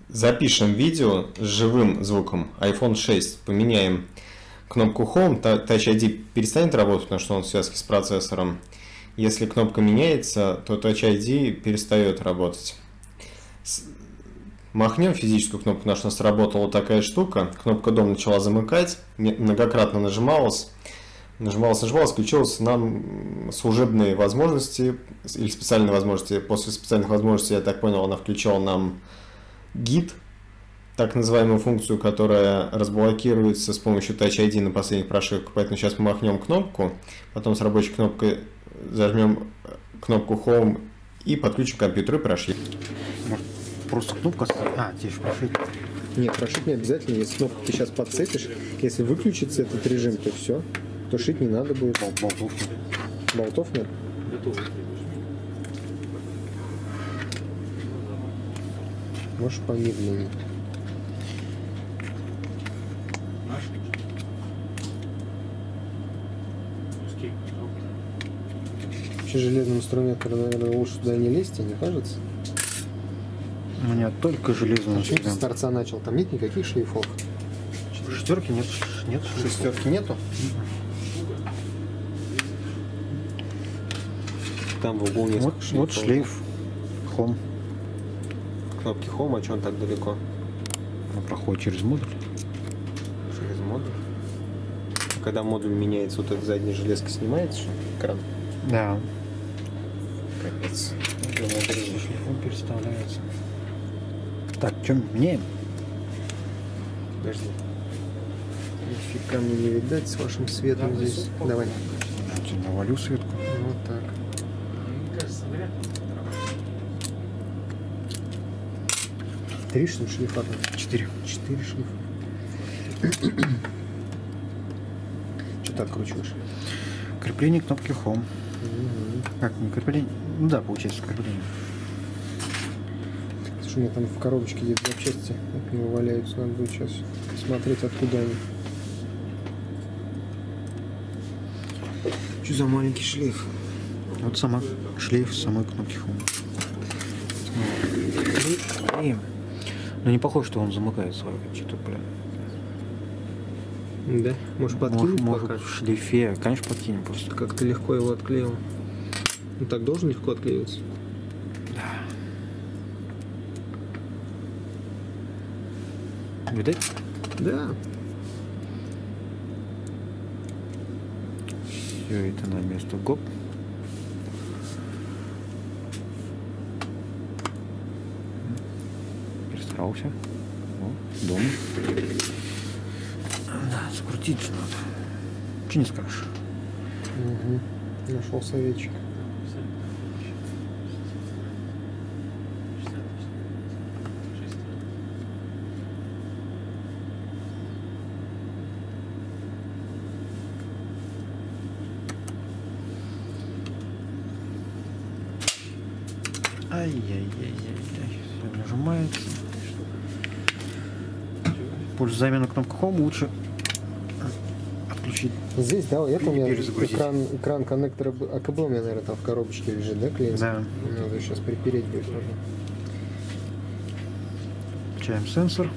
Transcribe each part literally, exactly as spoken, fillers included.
Запишем видео с живым звуком. айфон шесть. Поменяем кнопку Home. Touch ай ди перестанет работать, потому что он в связке с процессором. Если кнопка меняется, то Touch ай ди перестает работать. Махнем физическую кнопку, наша у нас сработала такая штука. Кнопка Дом начала замыкать, многократно нажималась. Нажималась, нажималась, включилась нам служебные возможности или специальные возможности. После специальных возможностей, я так понял, она включила нам гид, так называемую функцию, которая разблокируется с помощью Touch ай ди на последних прошивках. Поэтому сейчас мы махнем кнопку, потом с рабочей кнопкой зажмем кнопку Home и подключим компьютер и прошли. Может, просто кнопка... А, тебе же прошить. Нет, прошить не обязательно. Если кнопку ты сейчас подцепишь, если выключится этот режим, то все. То шить не надо будет. Болтов нет. Болтов нет? Можешь помедленнее. Вообще железным инструментом, наверное, лучше туда не лезть, тебе не кажется? У меня только железный Почему ты с инструмент. торца начал? Там нет никаких шлейфов? Шестерки нет. Нет Шестерки нету? Там в углу несколько Вот, шлейфов. вот шлейф. Home. Кнопки Home, а что он так далеко? Он проходит через модуль. Через модуль. А когда модуль меняется, вот эта задняя железка снимается, что экран? Да. Капец. Шлейфом переставляется. Так, что меняем? Подожди. Нифига мне не видать с вашим светом здесь. Давай. Я тебе навалю светку. Вот так. Три что ли шлейфа там? Четыре. Четыре шлейфа. Что так кручиваешь? Крепление кнопки Home. Угу. Как, не крепление? Ну да, получается крепление. Слушай, у меня там в коробочке где-то запчасти от него валяются. Надо будет сейчас смотреть, откуда они. Что за маленький шлейф? Вот сама шлейф самой кнопки Home. Блин. Ну не похоже, что он замыкает свою что-то, блин. Да? Может подкинуть Может, пока? может в шлейфе. Конечно, подкинем просто. Как ты легко его отклеил. Ну так должен легко отклеиваться. Да. Видать? Да. Все это на место. Гоп. Перестарался. О, дом. Да, скрутить надо. Че не скажешь? Угу. Нашел советчик. Ай-яй-яй-яй-яй. Все нажимается. Пользу замену кнопку Home лучше отключить. Здесь, да, это у меня Перезагрузить. экран, экран коннектора а ка бэ у меня, наверное, там в коробочке лежит, да, клиент? Да. Надо сейчас припереть будет нужно. Включаем сенсор.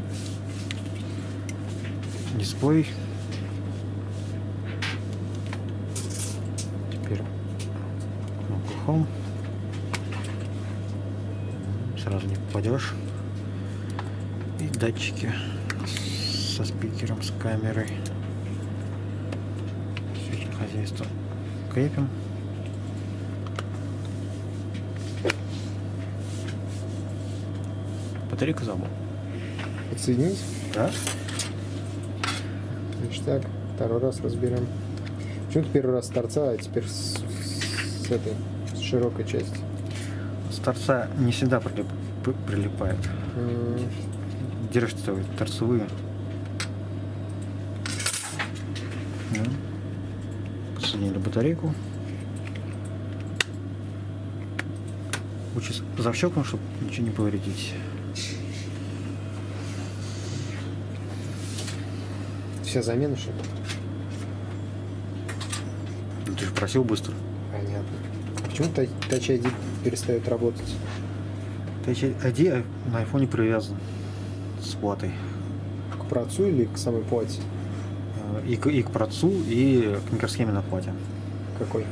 Дисплей. Теперь кнопку Home. Сразу не попадешь. И датчики со спикером, с камерой. Все это хозяйство крепим. Батарейка забыл. Подсоединить? Да? Значит так, второй раз разберем. Почему ты первый раз с торца, а теперь с, с этой, с широкой части? С торца не всегда прилип, прилипает. М, Держите торцевые. Да. Подсоединили батарейку. Лучше защелкнуть, чтобы ничего не повредить. Вся замена, что ли? Ну, ты же просил быстро. Понятно. Почему Touch ай ди перестает работать? Touch ай ди на айфоне привязан с платой. К процу или к самой плате? И к, и к процу, и к микросхеме на плате. Какой?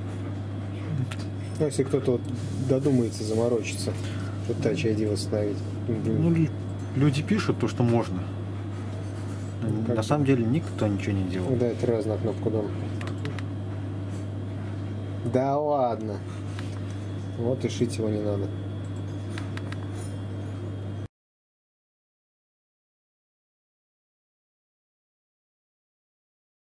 Ну, если кто-то вот додумается заморочиться, что Touch ай ди восстановить. Ну, люди пишут то, что можно. Ну, на как... самом деле никто ничего не делал. Да, три раза на кнопку дом. Да ладно. Вот и шить его не надо.